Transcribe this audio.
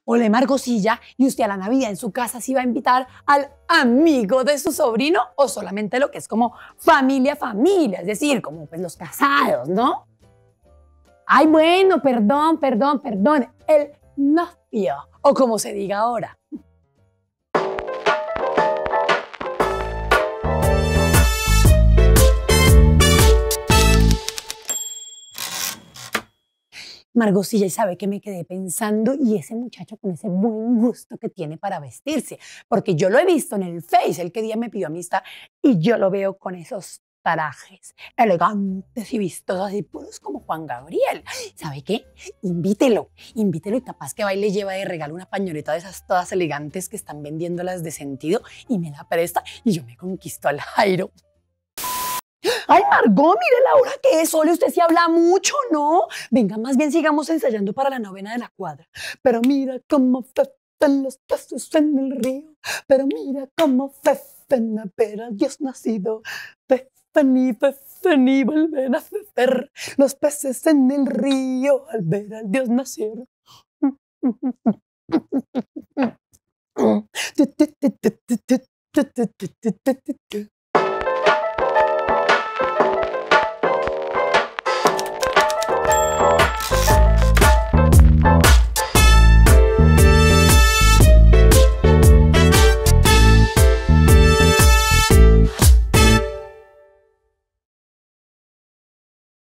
Ole Margosilla, ¿y usted a la Navidad en su casa sí va a invitar al amigo de su sobrino o solamente lo que es como familia, familia? Es decir, como pues los casados, ¿no? Ay, bueno, perdón, el novio, o como se diga ahora. Margosilla, y sabe que me quedé pensando, y ese muchacho con ese buen gusto que tiene para vestirse, porque yo lo he visto en el Face, el que día me pidió amistad, y yo lo veo con esos trajes elegantes y vistosos así puros como Juan Gabriel. ¿Sabe qué? Invítelo y capaz que va y le lleva de regalo una pañoleta de esas todas elegantes que están vendiéndolas de sentido y me la presta y yo me conquisto al Jairo. Ay, Margot, mire la hora que es, Ole, usted sí habla mucho, ¿no? Venga, más bien sigamos ensayando para la novena de la cuadra. Pero mira cómo fefen los peces en el río, pero mira cómo fefen a ver al Dios nacido. Fefen y vuelven a fefer los peces en el río al ver al Dios nacer.